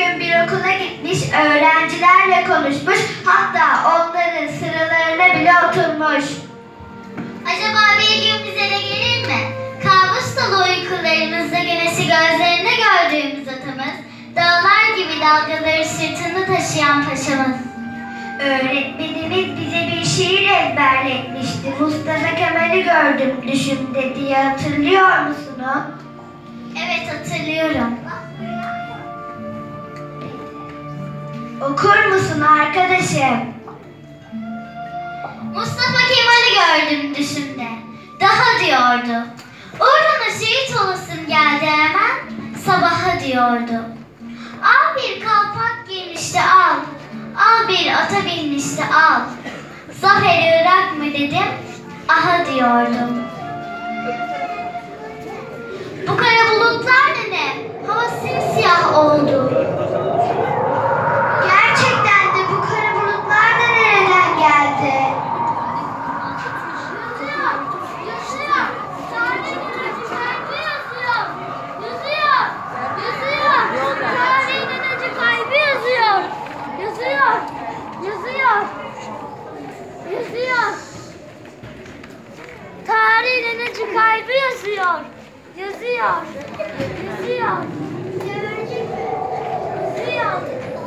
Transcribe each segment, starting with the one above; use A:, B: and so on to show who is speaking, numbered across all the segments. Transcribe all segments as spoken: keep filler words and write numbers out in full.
A: gün bir okula gitmiş, öğrencilerle konuşmuş, hatta onların sıralarına bile oturmuş.
B: Acaba bir gün bize de gelir mi? Kabus dolu uykularımızda güneşi gözlerinde gördüğümüz atamız, dağlar gibi dalgaları sırtında taşıyan paşamız.
A: Öğretmenimiz bize bir şiir ezberletmişti. Mustafa Kemal'i gördüm düşümde diye, hatırlıyor musun o?
B: Evet, hatırlıyorum.
A: Okur musun arkadaşım?
B: Mustafa Kemal'i gördüm düşümde. Daha diyordu. Uğruna şehit olasın geldi hemen, sabaha diyordu. Al bir kalpak giymişti al, al bir ata binmişti al. Zafer Irak mı dedim, aha diyordum. Bu kara bulutlar da ne? Hava simsiyah oldu.
A: Gerçekten de bu kara bulutlar da nereden geldi?
C: Tarihin acı kalbi yazıyor. Yazıyor. Yazıyor. Yazıyor.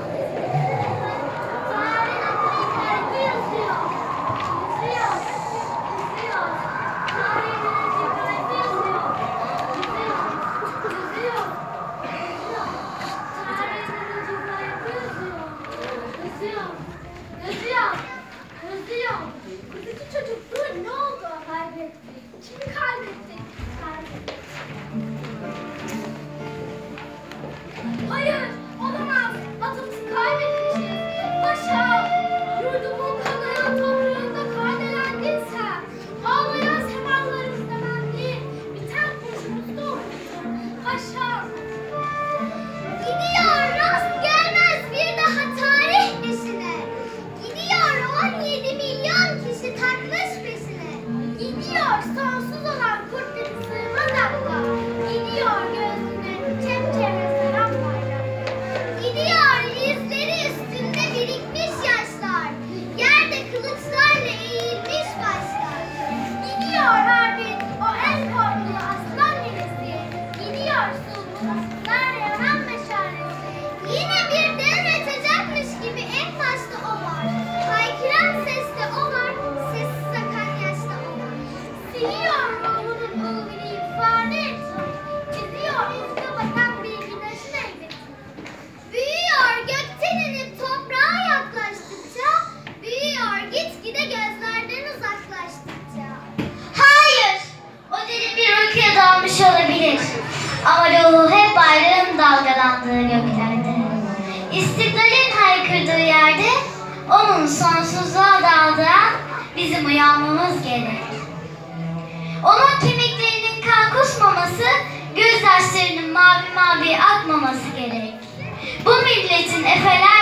C: Tarihin acı kalbi yazıyor. Yazıyor. Yazıyor. Tarihin acı kalbi yazıyor. Yazıyor. Yazıyor. Tarihin acı kalbi yazıyor. Yazıyor. Yazıyor. Yazıyor. Kızıcı çocukluğu ne oldu? Kaybettik. Kimi kaybettik? Kaybettik. Hayır, olamaz. Atımızı kaybetmişiz. Paşa, yurdumun kanayan toprağında kardelendiysen, ağlayan semalarımızda mendil, biten kurşumuzda olmuştur. Paşa. Gidiyor, rast gelmez bir daha tarih peşine. Gidiyor on yedi milyon kişi takmış peşine. Gidiyor sonsuz olan kurtların sığmaz akla. Gidiyor gözüne çepçevre saran bayrak. Gidiyor yüzleri üstünde birikmiş yaşlar. Yerde kılıçlarla eğilmiş başlar. Gidiyor harbin o en korkulu aslan neresi. Gidiyor sultanlar yanan meşalesi. Yine bir devretecekmiş gibi en başta o var. Haykıran seste o var, sessiz akan yaşta o var. Siliyor ruhunun ılgını ifade etsin. Çiziyor izde batan bir güneşin elbeti. Büyüyor gökten inip toprağa yaklaştıkça, büyüyor gitgide gözlerden uzaklaştıkça. Hayır, o deli bir uykuya dalmış olabilir. Ama ruhu hep bayrağın dalgalandığı göklerde. İstiklalin haykırdığı yerde, onun sonsuzluğa daldığı an bizim uyanmamız gerek. Onun kemiklerinin kan kusmaması, gözyaşlarının mavi mavi akmaması gerek. Bu milletin efeler